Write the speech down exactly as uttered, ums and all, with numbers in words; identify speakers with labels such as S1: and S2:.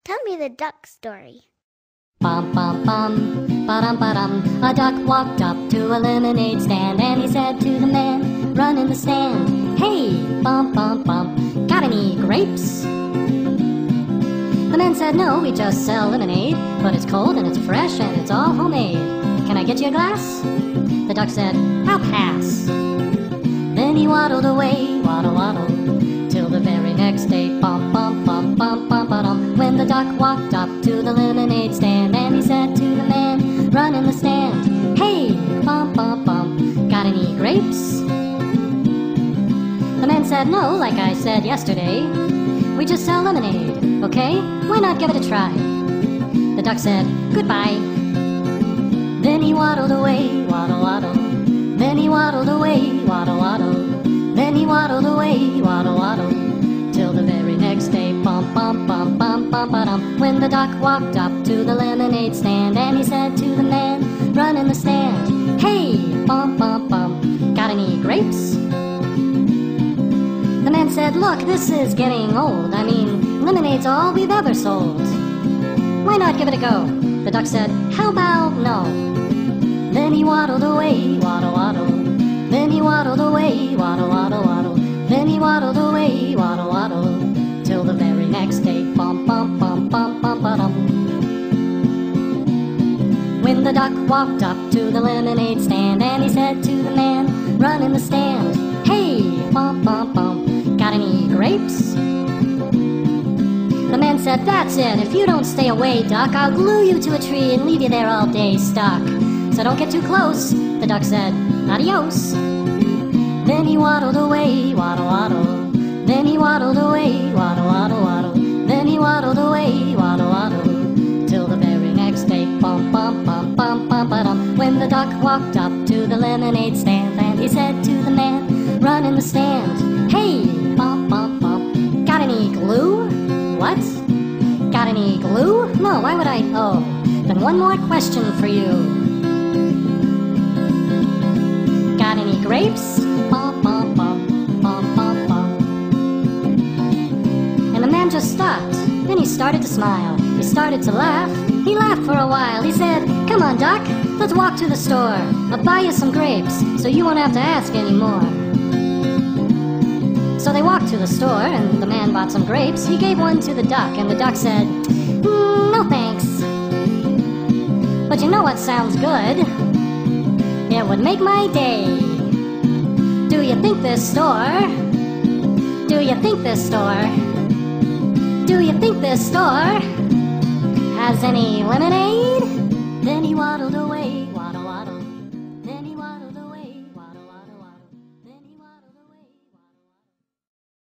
S1: Tell me the duck story.
S2: Bum, bum, bum, ba-dum, ba-dum. A duck walked up to a lemonade stand, and he said to the man running the stand, "Hey, bum, bum, bum, got any grapes?" The man said, "No, we just sell lemonade, but it's cold and it's fresh and it's all homemade. Can I get you a glass?" The duck said, "I'll pass." Then he waddled away, waddle, waddle, till the very next day, bum, bum, bum, bum, bum, ba-dum. When the duck walked up to the lemonade stand, and he said to the man running the stand, "Hey, bum, bum, bum, got any grapes?" The man said, "No, like I said yesterday, we just sell lemonade, okay? Why not give it a try?" The duck said, "Goodbye." Then he waddled away, waddle, waddle. Then he waddled away, waddle, waddle. Then he waddled away, waddle, waddle, till the very next day, bum, bum, bum, bum, bum, ba-dum. When the duck walked up to the lemonade stand, and he said to the man running the stand, "Hey, bum, bum, bum, got any grapes?" The man said, "Look, this is getting old. I mean, lemonade's all we've ever sold. Why not give it a go?" The duck said, "How about no?" Then he waddled away, waddle, waddle. Then he waddled away, waddle, waddle, waddle. Then he waddled away, waddle, waddle, till the very next day, bum, bum, bum, bum, bum, ba-dum. When the duck walked up to the lemonade stand, and he said to the man running the stand, "Hey, bum, bum, bum, got any grapes?" The man said, "That's it. If you don't stay away, duck, I'll glue you to a tree and leave you there all day stuck. So don't get too close." The duck said, "Adios." Then he waddled away, waddle, waddle. Then he waddled away, waddle, waddle, waddle. Then he waddled away, waddle, waddle, till the very next day, bum, bum, bum, bum, bum, ba-dum. When the duck walked up to the lemonade stand, and he said to the man running the stand, "Hey, bum, bum, bum, got any glue?" "What? Got any glue? No, why would I? Oh, then one more question for you. Got any grapes?" Bum, bum, bum, bum, bum, bum. And the man just stopped. Then he started to smile. He started to laugh. He laughed for a while. He said, "Come on, duck, let's walk to the store. I'll buy you some grapes, so you won't have to ask anymore." So they walked to the store, and the man bought some grapes. He gave one to the duck, and the duck said, mm, "No thanks. But you know what sounds good? It would make my day. Do you think this store? Do you think this store? Do you think this store has any lemonade?" Then he waddled away.